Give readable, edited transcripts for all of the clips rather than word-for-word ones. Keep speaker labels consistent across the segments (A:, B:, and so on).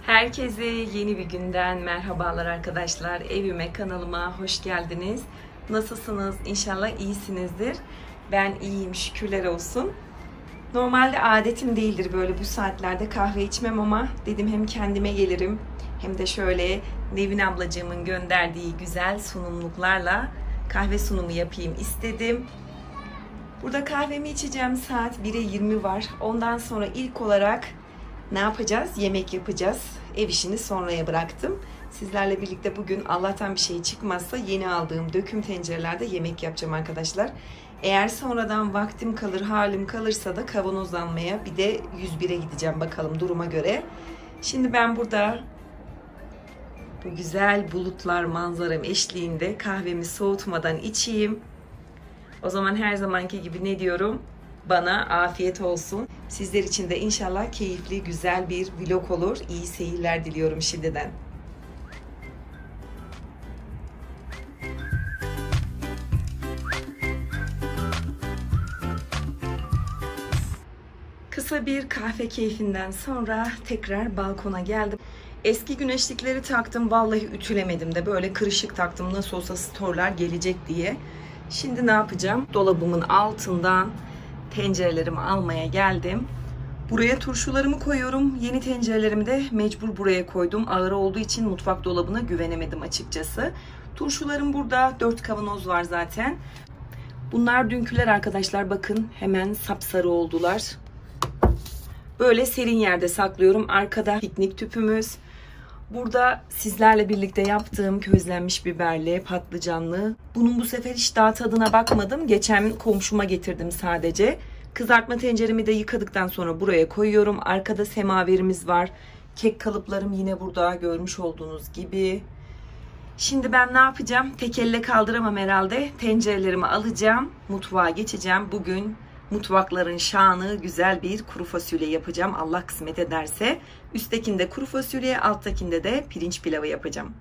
A: Herkese yeni bir günden merhabalar arkadaşlar. Evime, kanalıma hoş geldiniz. Nasılsınız? İnşallah iyisinizdir. Ben iyiyim, şükürler olsun. Normalde adetim değildir böyle bu saatlerde kahve içmem ama dedim hem kendime gelirim hem de şöyle Nevin ablacığımın gönderdiği güzel sunumluklarla kahve sunumu yapayım istedim. Burada kahvemi içeceğim, saat 1'e 20 var. Ondan sonra ilk olarak ne yapacağız? Yemek yapacağız. Ev işini sonraya bıraktım. Sizlerle birlikte bugün Allah'tan bir şey çıkmazsa yeni aldığım döküm tencerelerde yemek yapacağım arkadaşlar. Eğer sonradan vaktim kalır, halim kalırsa da kavanozlanmaya bir de 101'e gideceğim bakalım duruma göre. Şimdi ben burada bu güzel bulutlar manzaram eşliğinde kahvemi soğutmadan içeyim. O zaman her zamanki gibi ne diyorum? Bana afiyet olsun. Sizler için de inşallah keyifli, güzel bir vlog olur. İyi seyirler diliyorum şimdiden. Kısa bir kahve keyfinden sonra tekrar balkona geldim. Eski güneşlikleri taktım. Vallahi ütülemedim de böyle kırışık taktım. Nasıl olsa storlar gelecek diye. Şimdi ne yapacağım? Dolabımın altından tencerelerimi almaya geldim. Buraya turşularımı koyuyorum. Yeni tencerelerimi de mecbur buraya koydum. Ağır olduğu için mutfak dolabına güvenemedim açıkçası. Turşularım burada. 4 kavanoz var zaten. Bunlar dünküler arkadaşlar. Bakın hemen sapsarı oldular. Böyle serin yerde saklıyorum. Arkada piknik tüpümüz. Burada sizlerle birlikte yaptığım közlenmiş biberli, patlıcanlı. Bunun bu sefer hiç daha tadına bakmadım. Geçen komşuma getirdim sadece. Kızartma tenceremi de yıkadıktan sonra buraya koyuyorum. Arkada semaverimiz var. Kek kalıplarım yine burada görmüş olduğunuz gibi. Şimdi ben ne yapacağım? Tek elle kaldıramam herhalde. Tencerelerimi alacağım. Mutfağa geçeceğim. Bugün mutfakların şanı güzel bir kuru fasulye yapacağım. Allah kısmet ederse. Üsttekinde kuru fasulye, alttakinde de pirinç pilavı yapacağım.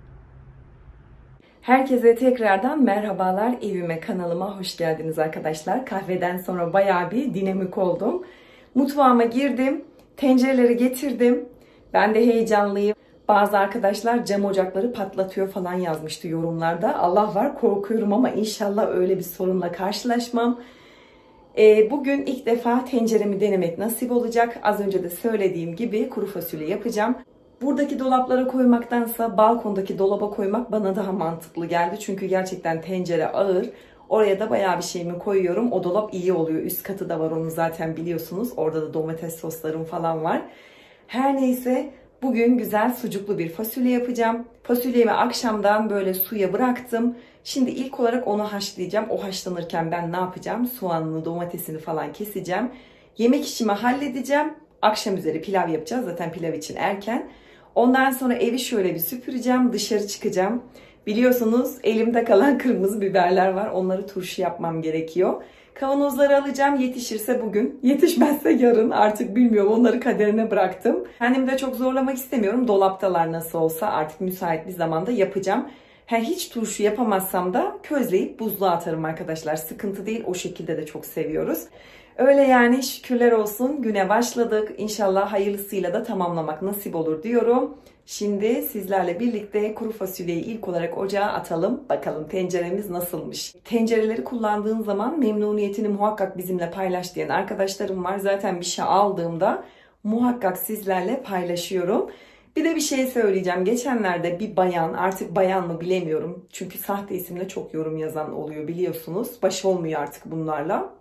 A: Herkese tekrardan merhabalar. Evime, kanalıma hoş geldiniz arkadaşlar. Kahveden sonra bayağı bir dinamik oldum. Mutfağıma girdim. Tencereleri getirdim. Ben de heyecanlıyım. Bazı arkadaşlar cam ocakları patlatıyor falan yazmıştı yorumlarda. Allah var, korkuyorum ama inşallah öyle bir sorunla karşılaşmam. Bugün ilk defa tenceremi denemek nasip olacak. Az önce de söylediğim gibi kuru fasulye yapacağım. Buradaki dolaplara koymaktansa balkondaki dolaba koymak bana daha mantıklı geldi. Çünkü gerçekten tencere ağır. Oraya da bayağı bir şeyimi koyuyorum. O dolap iyi oluyor. Üst katı da var, onu zaten biliyorsunuz. Orada da domates soslarım falan var. Her neyse bugün güzel sucuklu bir fasulye yapacağım. Fasulyemi akşamdan böyle suya bıraktım. Şimdi ilk olarak onu haşlayacağım. O haşlanırken ben ne yapacağım? Soğanını, domatesini falan keseceğim. Yemek işimi halledeceğim. Akşam üzeri pilav yapacağız. Zaten pilav için erken. Ondan sonra evi şöyle bir süpüreceğim. Dışarı çıkacağım. Biliyorsunuz elimde kalan kırmızı biberler var. Onları turşu yapmam gerekiyor. Kavanozları alacağım. Yetişirse bugün, yetişmezse yarın, artık bilmiyorum. Onları kaderine bıraktım. Kendimi de çok zorlamak istemiyorum. Dolaptalar nasıl olsa, artık müsait bir zamanda yapacağım. Hiç turşu yapamazsam da közleyip buzluğa atarım arkadaşlar. Sıkıntı değil. O şekilde de çok seviyoruz. Öyle yani, şükürler olsun. Güne başladık. İnşallah hayırlısıyla da tamamlamak nasip olur diyorum. Şimdi sizlerle birlikte kuru fasulyeyi ilk olarak ocağa atalım. Bakalım tenceremiz nasılmış. Tencereleri kullandığın zaman memnuniyetini muhakkak bizimle paylaş diyen arkadaşlarım var. Zaten bir şey aldığımda muhakkak sizlerle paylaşıyorum. Bir de bir şey söyleyeceğim. Geçenlerde bir bayan, artık bayan mı bilemiyorum. Çünkü sahte isimle çok yorum yazan oluyor biliyorsunuz. Baş olmuyor artık bunlarla.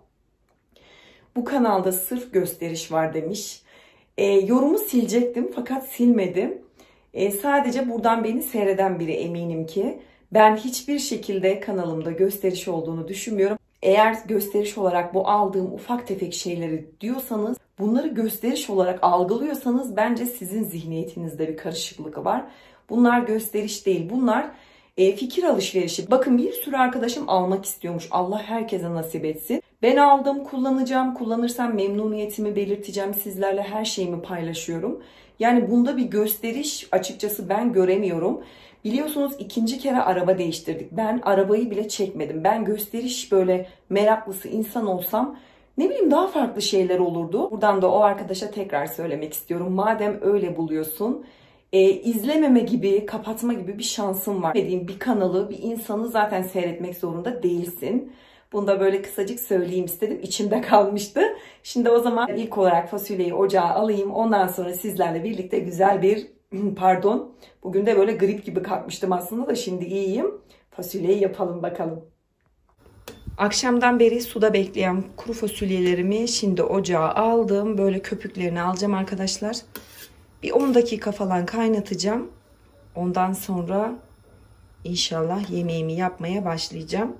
A: Bu kanalda sırf gösteriş var demiş. Yorumu silecektim fakat silmedim. Sadece buradan beni seyreden biri eminim ki. Ben hiçbir şekilde kanalımda gösteriş olduğunu düşünmüyorum. Eğer gösteriş olarak bu aldığım ufak tefek şeyleri diyorsanız, bunları gösteriş olarak algılıyorsanız bence sizin zihniyetinizde bir karışıklık var. Bunlar gösteriş değil, bunlar fikir alışverişi. Bakın bir sürü arkadaşım almak istiyormuş. Allah herkese nasip etsin. Ben aldım, kullanacağım. Kullanırsam memnuniyetimi belirteceğim. Sizlerle her şeyimi paylaşıyorum. Yani bunda bir gösteriş açıkçası ben göremiyorum. Biliyorsunuz 2. kere araba değiştirdik. Ben arabayı bile çekmedim. Ben gösteriş böyle meraklısı insan olsam Ne bileyim daha farklı şeyler olurdu. Buradan da o arkadaşa tekrar söylemek istiyorum. Madem öyle buluyorsun, izlememe gibi, kapatma gibi bir şansın var. Dediğim bir kanalı, bir insanı zaten seyretmek zorunda değilsin. Bunu da böyle kısacık söyleyeyim istedim. İçimde kalmıştı. Şimdi o zaman ilk olarak fasulyeyi ocağa alayım. Ondan sonra sizlerle birlikte güzel bir pardon. Bugün de böyle grip gibi kalkmıştım aslında da şimdi iyiyim. Fasulyeyi yapalım bakalım. Akşamdan beri suda bekleyen kuru fasulyelerimi şimdi ocağa aldım. Böyle köpüklerini alacağım arkadaşlar. Bir 10 dakika falan kaynatacağım. Ondan sonra inşallah yemeğimi yapmaya başlayacağım.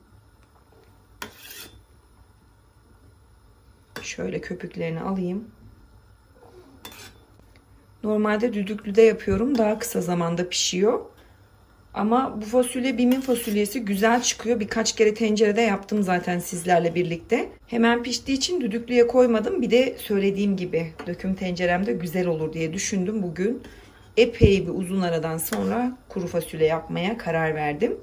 A: Şöyle köpüklerini alayım. Normalde düdüklüde yapıyorum. Daha kısa zamanda pişiyor. Ama bu fasulye Bim'in fasulyesi güzel çıkıyor. Birkaç kere tencerede yaptım zaten sizlerle birlikte. Hemen piştiği için düdüklüye koymadım. Bir de söylediğim gibi döküm tenceremde güzel olur diye düşündüm bugün. Epey bir uzun aradan sonra kuru fasulye yapmaya karar verdim.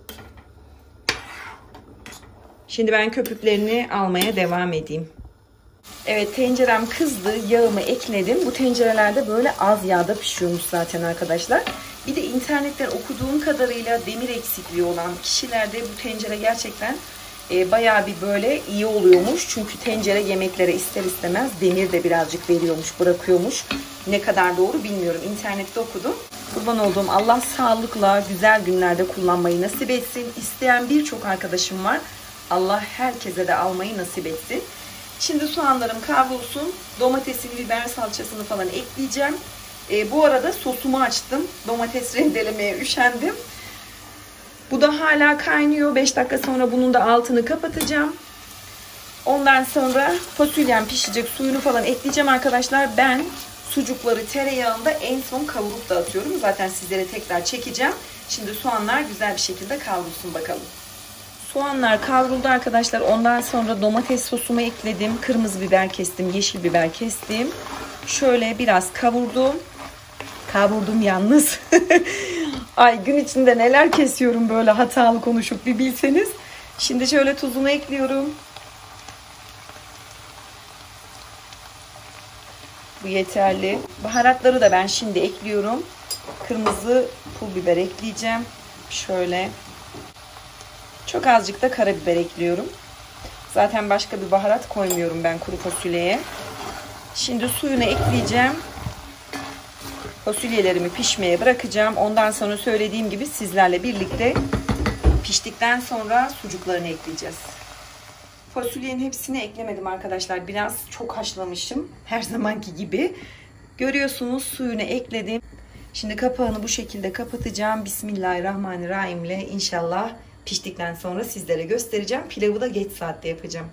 A: Şimdi ben köpüklerini almaya devam edeyim. Evet, tencerem kızdı. Yağımı ekledim. Bu tencerelerde böyle az yağda pişiyormuş zaten arkadaşlar. Bir de internetten okuduğum kadarıyla demir eksikliği olan kişilerde bu tencere gerçekten bayağı bir böyle iyi oluyormuş. Çünkü tencere yemeklere ister istemez demir de birazcık veriyormuş, bırakıyormuş. Ne kadar doğru bilmiyorum. İnternette okudum. Kurban olduğum Allah sağlıkla güzel günlerde kullanmayı nasip etsin. İsteyen birçok arkadaşım var. Allah herkese de almayı nasip etsin. Şimdi soğanlarım kavrulsun. Domatesini, biber salçasını falan ekleyeceğim. Bu arada sosumu açtım. Domates rendelemeye üşendim. Bu da hala kaynıyor. 5 dakika sonra bunun da altını kapatacağım. Ondan sonra fasulyem pişecek. Suyunu falan ekleyeceğim arkadaşlar. Ben sucukları tereyağında en son kavurup da atıyorum. Zaten sizlere tekrar çekeceğim. Şimdi soğanlar güzel bir şekilde kavrulsun bakalım. Soğanlar kavruldu arkadaşlar. Ondan sonra domates sosumu ekledim. Kırmızı biber kestim. Yeşil biber kestim. Şöyle biraz kavurdum. Kavurdum yalnız. Ay gün içinde neler kesiyorum böyle hatalı konuşup bir bilseniz. Şimdi şöyle tuzunu ekliyorum. Bu yeterli. Baharatları da ben şimdi ekliyorum. Kırmızı pul biber ekleyeceğim. Şöyle. Çok azıcık da karabiber ekliyorum. Zaten başka bir baharat koymuyorum ben kuru fasulyeye. Şimdi suyunu ekleyeceğim. Fasulyelerimi pişmeye bırakacağım. Ondan sonra söylediğim gibi sizlerle birlikte piştikten sonra sucuklarını ekleyeceğiz. Fasulyenin hepsini eklemedim arkadaşlar. Biraz çok haşlamışım. Her zamanki gibi. Görüyorsunuz suyunu ekledim. Şimdi kapağını bu şekilde kapatacağım. Bismillahirrahmanirrahim ile inşallah piştikten sonra sizlere göstereceğim. Pilavı da geç saatte yapacağım.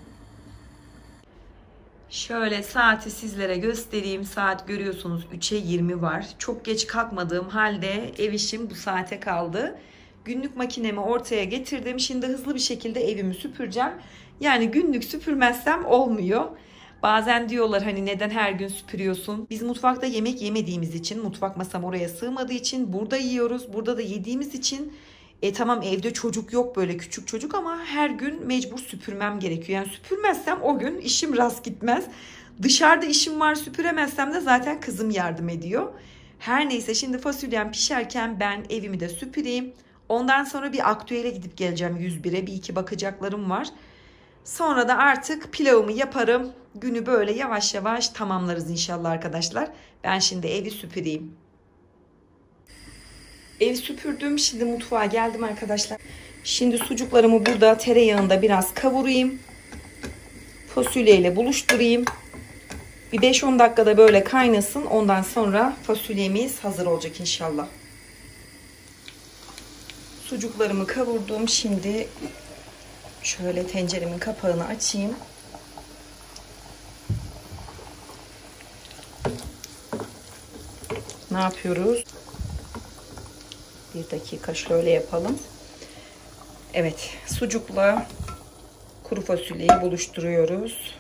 A: Şöyle saati sizlere göstereyim. Saat görüyorsunuz 3'e 20 var. Çok geç kalkmadığım halde ev işim bu saate kaldı. Günlük makinemi ortaya getirdim. Şimdi hızlı bir şekilde evimi süpüreceğim. Yani günlük süpürmezsem olmuyor. Bazen diyorlar hani neden her gün süpürüyorsun? Biz mutfakta yemek yemediğimiz için, mutfak masam oraya sığmadığı için burada yiyoruz. Burada da yediğimiz için tamam evde çocuk yok böyle küçük çocuk ama her gün mecbur süpürmem gerekiyor. Yani süpürmezsem o gün işim rast gitmez. Dışarıda işim var süpüremezsem de zaten kızım yardım ediyor. Her neyse şimdi fasulyem pişerken ben evimi de süpüreyim. Ondan sonra bir aktüele gidip geleceğim 101'e. Bir iki bakacaklarım var. Sonra da artık pilavımı yaparım. Günü böyle yavaş yavaş tamamlarız inşallah arkadaşlar. Ben şimdi evi süpüreyim. Ev süpürdüm. Şimdi mutfağa geldim arkadaşlar. Şimdi sucuklarımı burada tereyağında biraz kavurayım. Fasulyeyle buluşturayım. Bir 5-10 dakikada böyle kaynasın. Ondan sonra fasulyemiz hazır olacak inşallah. Sucuklarımı kavurdum. Şimdi şöyle tenceremin kapağını açayım. Ne yapıyoruz? Bir dakika şöyle yapalım. Evet, sucukla kuru fasulyeyi buluşturuyoruz.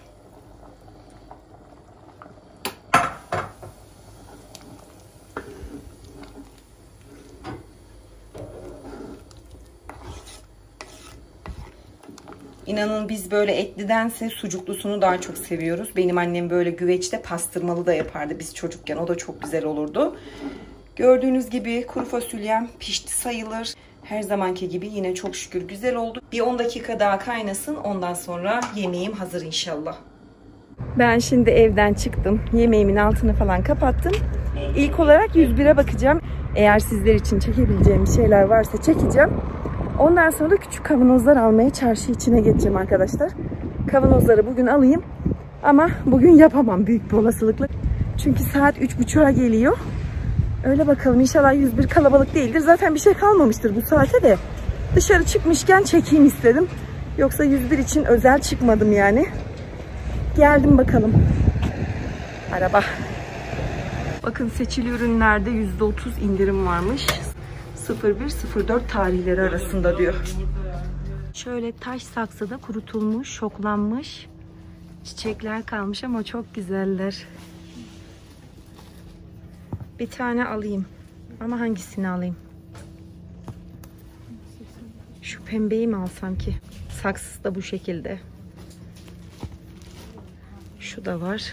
A: İnanın biz böyle etlidense sucuklusunu daha çok seviyoruz. Benim annem böyle güveçte pastırmalı da yapardı biz çocukken. O da çok güzel olurdu. Gördüğünüz gibi kuru fasulyem pişti sayılır. Her zamanki gibi yine çok şükür güzel oldu. Bir 10 dakika daha kaynasın. Ondan sonra yemeğim hazır inşallah. Ben şimdi evden çıktım. Yemeğimin altını falan kapattım. İlk olarak 101'e bakacağım. Eğer sizler için çekebileceğim şeyler varsa çekeceğim. Ondan sonra da küçük kavanozlar almaya çarşı içine geçeceğim arkadaşlar. Kavanozları bugün alayım. Ama bugün yapamam büyük bir olasılıkla. Çünkü saat 3.30'a geliyor. Öyle bakalım, inşallah 101 kalabalık değildir. Zaten bir şey kalmamıştır bu saate de. Dışarı çıkmışken çekeyim istedim. Yoksa 101 için özel çıkmadım yani. Geldim bakalım. Araba. Bakın seçili ürünlerde %30 indirim varmış. 01-04 tarihleri arasında diyor. Şöyle taş saksıda kurutulmuş, şoklanmış çiçekler kalmış ama çok güzeller. Bir tane alayım. Ama hangisini alayım? Şu pembeyi mi alsam ki? Saksısı da bu şekilde. Şu da var.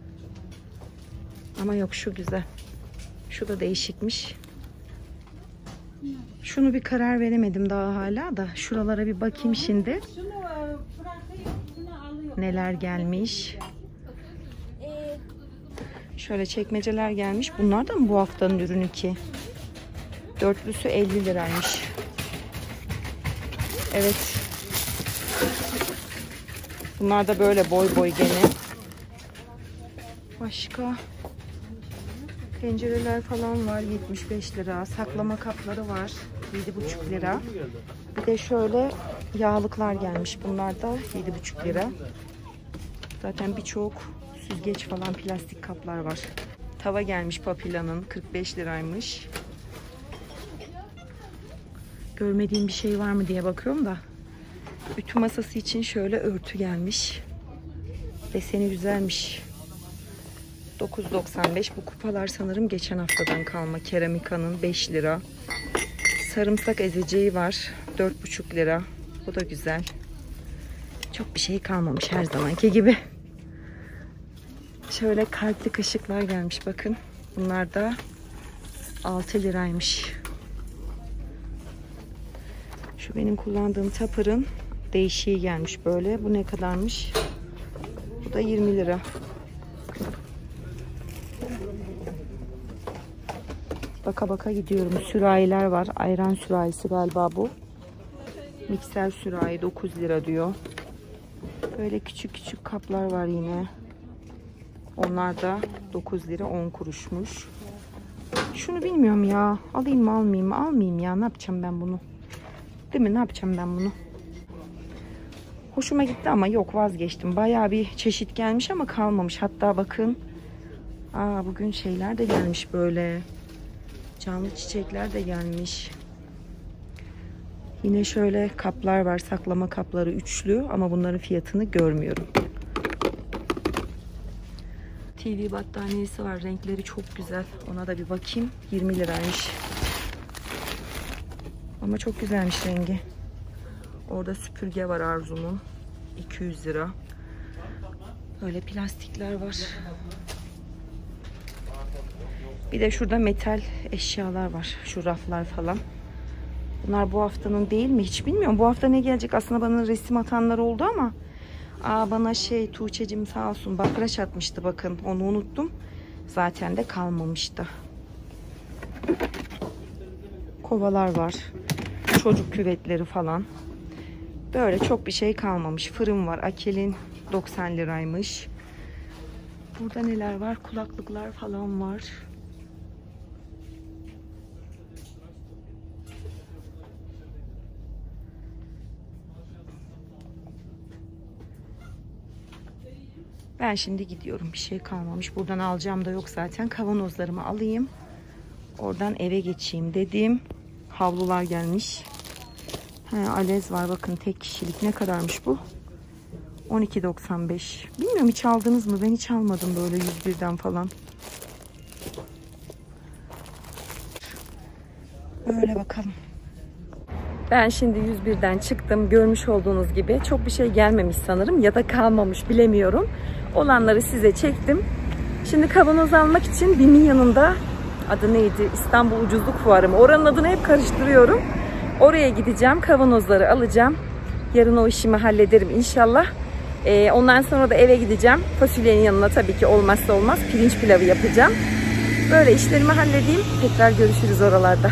A: Ama yok, şu güzel. Şu da değişikmiş. Şunu bir karar veremedim daha hala da. Şuralara bir bakayım şimdi. Neler gelmiş. Şöyle çekmeceler gelmiş. Bunlar da mı bu haftanın ürünü ki? Dörtlüsü 50 liraymış. Evet. Bunlar da böyle boy boy gene. Başka tencereler falan var, 75 lira. Saklama kapları var, 7,5 lira. Bir de şöyle yağlıklar gelmiş. Bunlar da 7,5 lira. Zaten birçok süzgeç falan plastik kaplar var. Tava gelmiş Papila'nın, 45 liraymış. Görmediğim bir şey var mı diye bakıyorum da. Ütü masası için şöyle örtü gelmiş. Deseni güzelmiş. 9,95. Bu kupalar sanırım geçen haftadan kalma. Keramika'nın 5 lira. Sarımsak ezeceği var. 4,5 lira. Bu da güzel. Çok bir şey kalmamış her zamanki gibi. Şöyle kalpli kaşıklar gelmiş bakın. Bunlar da 6 liraymış. Şu benim kullandığım Tupper'ın değişiği gelmiş böyle. Bu ne kadarmış? Bu da 20 lira. Baka baka gidiyorum. Sürahiler var. Ayran sürahisi galiba bu. Mikser sürahi 9 lira diyor. Böyle küçük küçük kaplar var yine. Onlar da 9 lira 10 kuruşmuş. Şunu bilmiyorum ya. Alayım mı almayayım mı? Almayayım ya. Ne yapacağım ben bunu? Değil mi? Ne yapacağım ben bunu? Hoşuma gitti ama yok, vazgeçtim. Bayağı bir çeşit gelmiş ama kalmamış. Hatta bakın. Bugün şeyler de gelmiş böyle. Canlı çiçekler de gelmiş. Yine şöyle kaplar var. Saklama kapları üçlü ama bunların fiyatını görmüyorum. TV battaniyesi var. Renkleri çok güzel. Ona da bir bakayım. 20 liraymış. Ama çok güzelmiş rengi. Orada süpürge var Arzu'nun. 200 lira. Böyle plastikler var. Bir de şurada metal eşyalar var. Şu raflar falan. Bunlar bu haftanın değil mi? Hiç bilmiyorum. Bu hafta ne gelecek? Aslında bana resim atanlar oldu ama bana Tuğçe'cim sağ olsun bakraç atmıştı bakın. Onu unuttum. Zaten de kalmamıştı. Kovalar var. Çocuk küvetleri falan. Böyle çok bir şey kalmamış. Fırın var. Akel'in 90 liraymış. Burada neler var? Kulaklıklar falan var. Ben şimdi gidiyorum. Bir şey kalmamış. Buradan alacağım da yok zaten. Kavanozlarımı alayım. Oradan eve geçeyim dedim. Havlular gelmiş. Alez var. Bakın tek kişilik. Ne kadarmış bu? 12,95. Bilmiyorum hiç aldınız mı? Ben hiç almadım böyle 101'den falan. Böyle bakalım. Ben şimdi 101'den çıktım. Görmüş olduğunuz gibi çok bir şey gelmemiş sanırım ya da kalmamış, bilemiyorum. Olanları size çektim. Şimdi kavanoz almak için BİM'in yanında, adı neydi? İstanbul Ucuzluk Fuarı mı? Oranın adını hep karıştırıyorum. Oraya gideceğim. Kavanozları alacağım. Yarın o işimi hallederim inşallah. Ondan sonra da eve gideceğim. Fasulyenin yanına tabii ki olmazsa olmaz pirinç pilavı yapacağım. Böyle işlerimi halledeyim. Tekrar görüşürüz oralarda.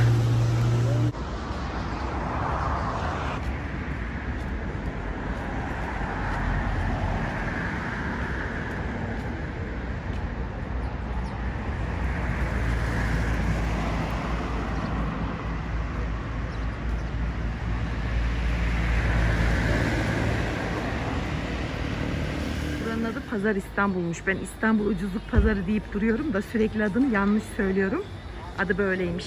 A: Buranın adı Pazar İstanbul'muş. Ben İstanbul Ucuzluk Pazarı deyip duruyorum da sürekli adını yanlış söylüyorum. Adı böyleymiş.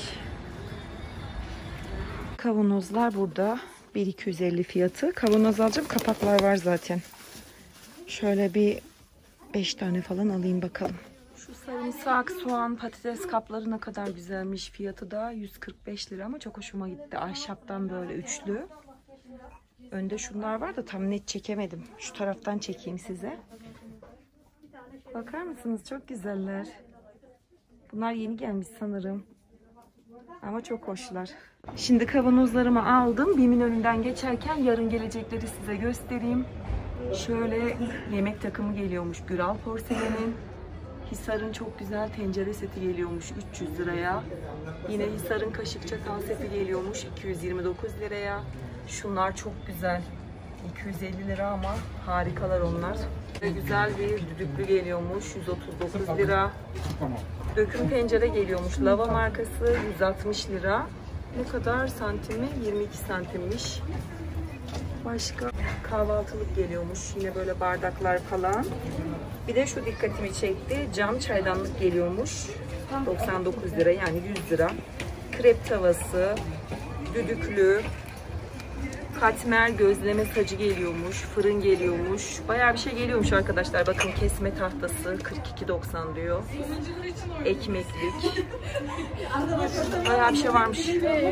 A: Kavanozlar burada. 1.250 fiyatı. Kavanoz alacağım. Kapaklar var zaten. Şöyle bir 5 tane falan alayım bakalım. Şu sarımsak, soğan, patates kapları ne kadar güzelmiş. Fiyatı da 145 lira ama çok hoşuma gitti. Ahşaptan böyle üçlü. Önde şunlar var da tam net çekemedim. Şu taraftan çekeyim size. Bakar mısınız? Çok güzeller. Bunlar yeni gelmiş sanırım. Ama çok hoşlar. Şimdi kavanozlarımı aldım. BİM'in önünden geçerken yarın gelecekleri size göstereyim. Şöyle yemek takımı geliyormuş Güral Porselen'in. Hisar'ın çok güzel tencere seti geliyormuş 300 liraya. Yine Hisar'ın kaşık çatal seti geliyormuş 229 liraya. Şunlar çok güzel. 250 lira ama harikalar onlar. Güzel bir düdüklü geliyormuş 139 lira. Döküm tencere geliyormuş Lava markası 160 lira. Ne kadar santimi? 22 santimmiş. Başka kahvaltılık geliyormuş. Yine böyle bardaklar falan. Bir de şu dikkatimi çekti. Cam çaydanlık geliyormuş. 99 lira yani 100 lira. Krep tavası, düdüklü, katmer gözleme sacı geliyormuş. Fırın geliyormuş. Bayağı bir şey geliyormuş arkadaşlar. Bakın kesme tahtası 42.90 diyor. Ekmeklik. Bayağı bir şey varmış.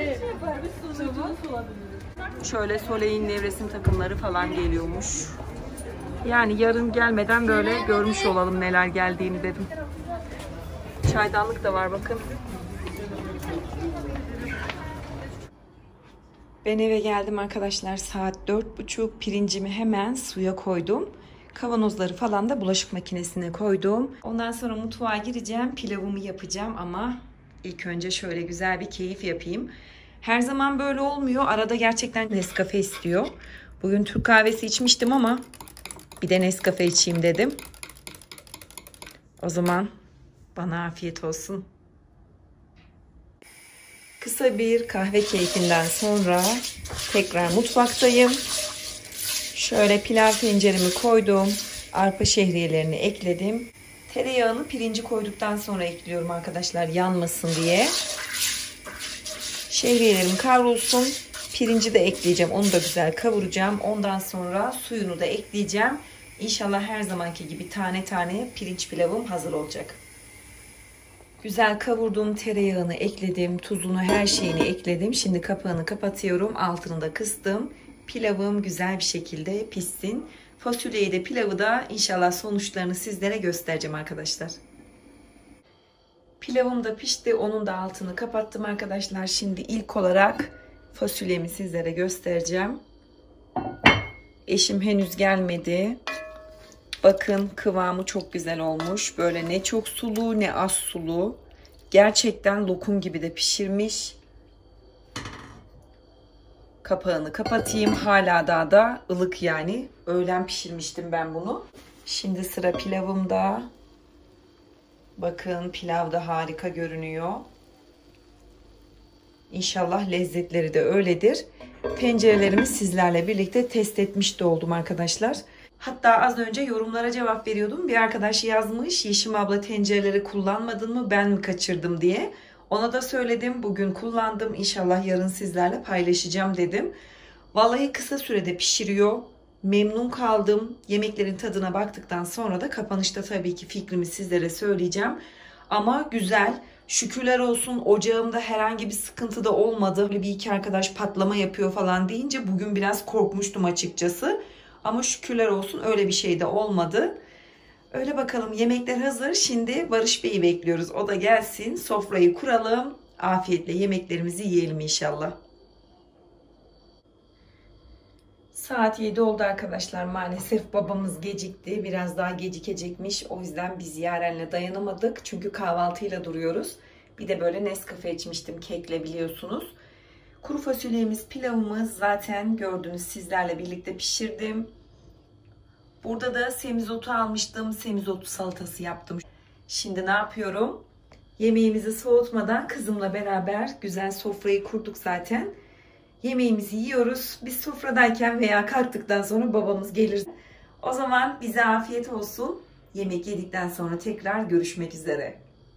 A: Şöyle Soleil'in nevresim takımları falan geliyormuş. Yani yarın gelmeden böyle görmüş olalım neler geldiğini dedim. Çaydanlık da var bakın. Ben eve geldim arkadaşlar. Saat 4.30. Pirincimi hemen suya koydum. Kavanozları falan da bulaşık makinesine koydum. Ondan sonra mutfağa gireceğim. Pilavımı yapacağım ama ilk önce şöyle güzel bir keyif yapayım. Her zaman böyle olmuyor. Arada gerçekten Nescafe istiyor. Bugün Türk kahvesi içmiştim ama bir de Nescafe içeyim dedim. O zaman bana afiyet olsun. Kısa bir kahve keyfinden sonra tekrar mutfaktayım. Şöyle pilav tenceremi koydum. Arpa şehriyelerini ekledim. Tereyağını pirinci koyduktan sonra ekliyorum arkadaşlar yanmasın diye. Şehriyelerim kavrulsun. Pirinci de ekleyeceğim. Onu da güzel kavuracağım. Ondan sonra suyunu da ekleyeceğim. İnşallah her zamanki gibi tane tane pirinç pilavım hazır olacak. Güzel kavurduğum tereyağını ekledim. Tuzunu, her şeyini ekledim. Şimdi kapağını kapatıyorum. Altını da kıstım. Pilavım güzel bir şekilde pişsin. Fasulyeyi de pilavı da inşallah sonuçlarını sizlere göstereceğim arkadaşlar. Pilavım da pişti. Onun da altını kapattım arkadaşlar. Şimdi ilk olarak fasulyemi sizlere göstereceğim. Eşim henüz gelmedi. Bakın kıvamı çok güzel olmuş. Böyle ne çok sulu ne az sulu. Gerçekten lokum gibi de pişirmiş. Kapağını kapatayım. Hala daha da ılık yani. Öğlen pişirmiştim ben bunu. Şimdi sıra pilavımda. Bakın pilav da harika görünüyor. İnşallah lezzetleri de öyledir. Tencerelerimi sizlerle birlikte test etmiş de oldum arkadaşlar. Hatta az önce yorumlara cevap veriyordum. Bir arkadaş yazmış, Yeşim abla tencereleri kullanmadın mı, ben mi kaçırdım diye. Ona da söyledim, bugün kullandım. İnşallah yarın sizlerle paylaşacağım dedim. Vallahi kısa sürede pişiriyor. Memnun kaldım. Yemeklerin tadına baktıktan sonra da kapanışta tabii ki fikrimi sizlere söyleyeceğim. Ama güzel. Şükürler olsun ocağımda herhangi bir sıkıntı da olmadı. Böyle bir iki arkadaş patlama yapıyor falan deyince bugün biraz korkmuştum açıkçası. Ama şükürler olsun öyle bir şey de olmadı. Öyle bakalım, yemekler hazır. Şimdi Barış Bey'i bekliyoruz. O da gelsin, sofrayı kuralım. Afiyetle yemeklerimizi yiyelim inşallah. Saat 7 oldu arkadaşlar. Maalesef babamız gecikti. Biraz daha gecikecekmiş. O yüzden biz Yaren'le dayanamadık. Çünkü kahvaltıyla duruyoruz. Bir de böyle Nescafe içmiştim kekle, biliyorsunuz. Kuru fasulyemiz, pilavımız zaten gördünüz, sizlerle birlikte pişirdim. Burada da semizotu almıştım. Semizotu salatası yaptım. Şimdi ne yapıyorum? Yemeğimizi soğutmadan kızımla beraber güzel sofrayı kurduk zaten. Yemeğimizi yiyoruz. Biz sofradayken veya kalktıktan sonra babamız gelir. O zaman bize afiyet olsun. Yemek yedikten sonra tekrar görüşmek üzere.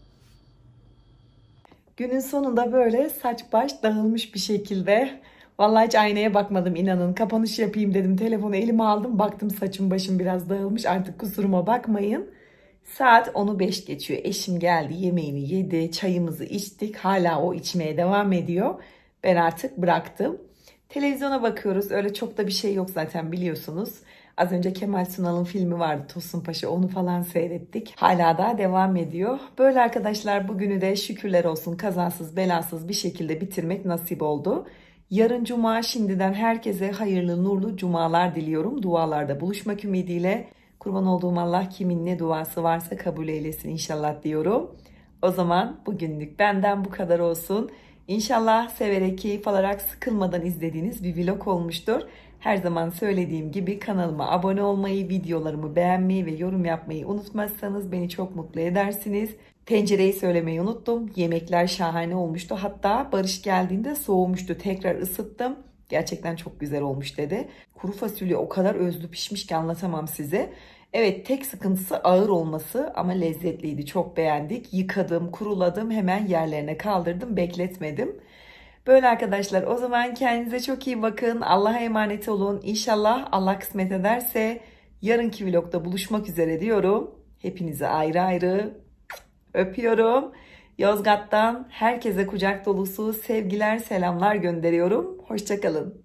A: Günün sonunda böyle saç baş dağılmış bir şekilde. Vallahi hiç aynaya bakmadım, inanın. Kapanış yapayım dedim. Telefonu elime aldım. Baktım saçım başım biraz dağılmış. Artık kusuruma bakmayın. Saat 10'u 5 geçiyor. Eşim geldi, yemeğini yedi, çayımızı içtik. Hala o içmeye devam ediyor. Ben artık bıraktım. Televizyona bakıyoruz. Öyle çok da bir şey yok zaten, biliyorsunuz. Az önce Kemal Sunal'ın filmi vardı, Tosun Paşa. Onu falan seyrettik. Hala daha devam ediyor. Böyle arkadaşlar, bugünü de şükürler olsun kazasız belasız bir şekilde bitirmek nasip oldu. Yarın cuma, şimdiden herkese hayırlı nurlu cumalar diliyorum. Dualarda buluşmak ümidiyle. Kurban olduğum Allah kimin ne duası varsa kabul eylesin inşallah diyorum. O zaman bugünlük benden bu kadar olsun. İnşallah severek, keyif alarak, sıkılmadan izlediğiniz bir vlog olmuştur. Her zaman söylediğim gibi kanalıma abone olmayı, videolarımı beğenmeyi ve yorum yapmayı unutmazsanız beni çok mutlu edersiniz. Tencereyi söylemeyi unuttum. Yemekler şahane olmuştu. Hatta Barış geldiğinde soğumuştu. Tekrar ısıttım. Gerçekten çok güzel olmuş dedi. Kuru fasulye o kadar özlü pişmiş ki anlatamam size. Evet, tek sıkıntısı ağır olması ama lezzetliydi. Çok beğendik. Yıkadım, kuruladım, hemen yerlerine kaldırdım, bekletmedim. Böyle arkadaşlar, o zaman kendinize çok iyi bakın. Allah'a emanet olun. İnşallah Allah kısmet ederse yarınki vlogda buluşmak üzere diyorum. Hepinize ayrı ayrı öpüyorum. Yozgat'tan herkese kucak dolusu sevgiler, selamlar gönderiyorum. Hoşça kalın.